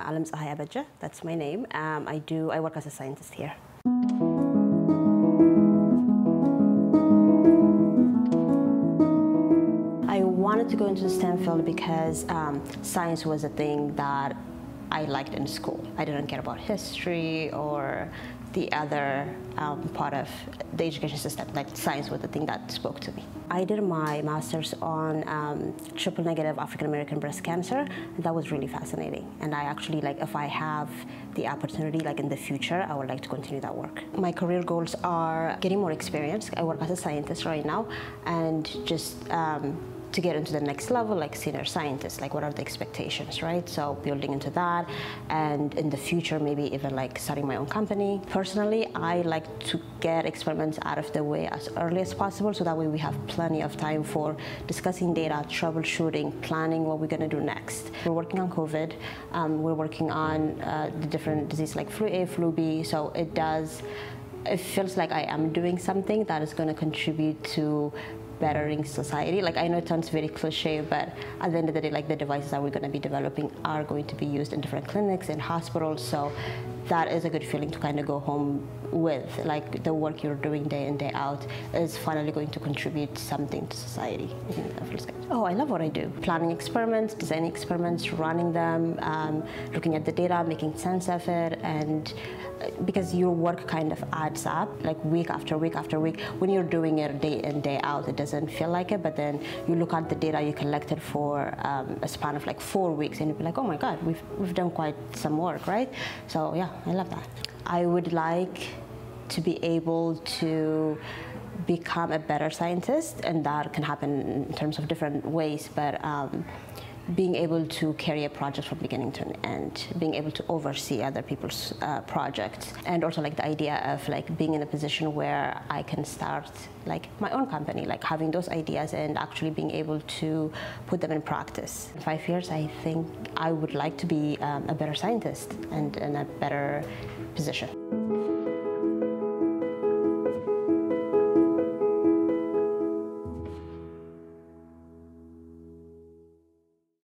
Alem, that's my name. I work as a scientist here. I wanted to go into the STEM field because science was a thing that I liked in school. I didn't care about history or the other part of the education system. Like science was the thing that spoke to me. I did my master's on triple negative African American breast cancer, and that was really fascinating. And I actually, like, if I have the opportunity, like in the future, I would like to continue that work. My career goals are getting more experience. I work as a scientist right now, and just to get into the next level, like senior scientist, like what are the expectations, right? So building into that, and in the future, maybe even like starting my own company. Personally, I like to get experiments out of the way as early as possible, so that way we have plenty of time for discussing data, troubleshooting, planning what we're gonna do next. We're working on COVID, we're working on the different diseases like flu A, flu B, so it feels like I am doing something that is gonna contribute to bettering society. Like, I know it sounds very cliche, but at the end of the day, like, the devices that we're going to be developing are going to be used in different clinics and hospitals, so that is a good feeling to kind of go home with. Like, the work you're doing day in, day out is finally going to contribute something to society. I think that feels good. Oh, I love what I do. Planning experiments, designing experiments, running them, looking at the data, making sense of it, and because your work kind of adds up, like week after week after week. When you're doing it day in, day out, it doesn't feel like it, but then you look at the data you collected for a span of like 4 weeks, and you'll be like, oh my God, we've done quite some work, right? So yeah, I love that. I would like to be able to become a better scientist, and that can happen in terms of different ways, but being able to carry a project from beginning to end, being able to oversee other people's projects, and also like the idea of like being in a position where I can start like my own company, like having those ideas and actually being able to put them in practice. In 5 years, I think I would like to be a better scientist and in a better position.